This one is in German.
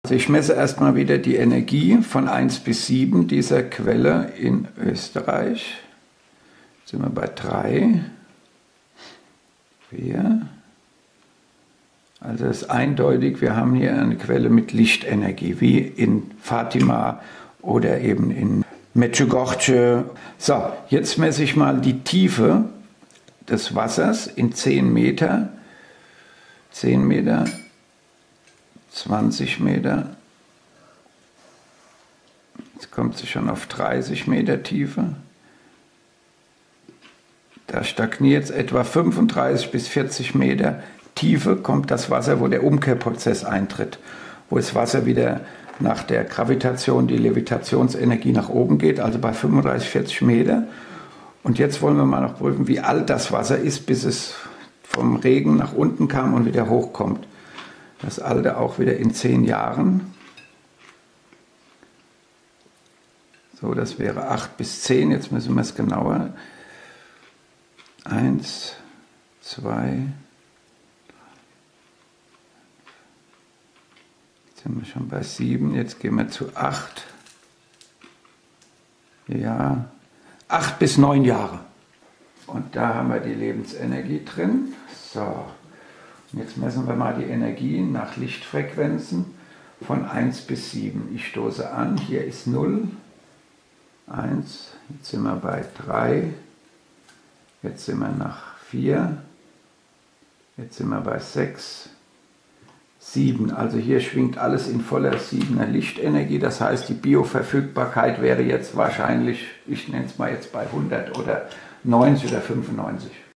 Also ich messe erstmal wieder die Energie von 1 bis 7 dieser Quelle in Österreich. Jetzt sind wir bei 3, 4. Also es ist eindeutig, wir haben hier eine Quelle mit Lichtenergie, wie in Fatima oder eben in Medjugorje. So, jetzt messe ich mal die Tiefe des Wassers in 10 Meter. 10 Meter, 20 Meter. Jetzt kommt sie schon auf 30 Meter Tiefe. Da stagniert es etwa 35 bis 40 Meter Tiefe, kommt das Wasser, wo der Umkehrprozess eintritt, wo das Wasser wieder nach der Gravitation, die Levitationsenergie nach oben geht, also bei 35, 40 Meter. Und jetzt wollen wir mal noch prüfen, wie alt das Wasser ist, bis es vom Regen nach unten kam und wieder hochkommt. Das Alter auch wieder in 10 Jahren. So, das wäre 8 bis 10, jetzt müssen wir es genauer. 1, 2, jetzt sind wir schon bei 7, jetzt gehen wir zu 8. Ja, 8 bis 9 Jahre. Und da haben wir die Lebensenergie drin. So, und jetzt messen wir mal die Energie nach Lichtfrequenzen von 1 bis 7. Ich stoße an, hier ist 0, 1, jetzt sind wir bei 3, jetzt sind wir nach 4, jetzt sind wir bei 6, 7. Also hier schwingt alles in voller 7er Lichtenergie. Das heißt, die Bioverfügbarkeit wäre jetzt wahrscheinlich, ich nenne es mal jetzt bei 100 oder 90 oder 95.